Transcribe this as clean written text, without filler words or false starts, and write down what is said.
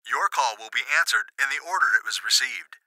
Your call will be answered in the order it was received.